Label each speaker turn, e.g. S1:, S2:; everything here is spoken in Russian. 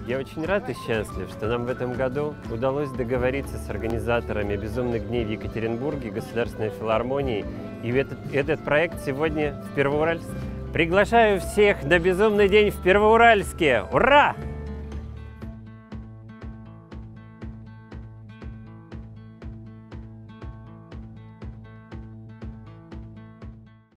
S1: Я очень рад и счастлив, что нам в этом году удалось договориться с организаторами «Безумных дней» в Екатеринбурге, Государственной филармонии. И этот проект сегодня в Первоуральске. Приглашаю всех на «Безумный день» в Первоуральске! Ура!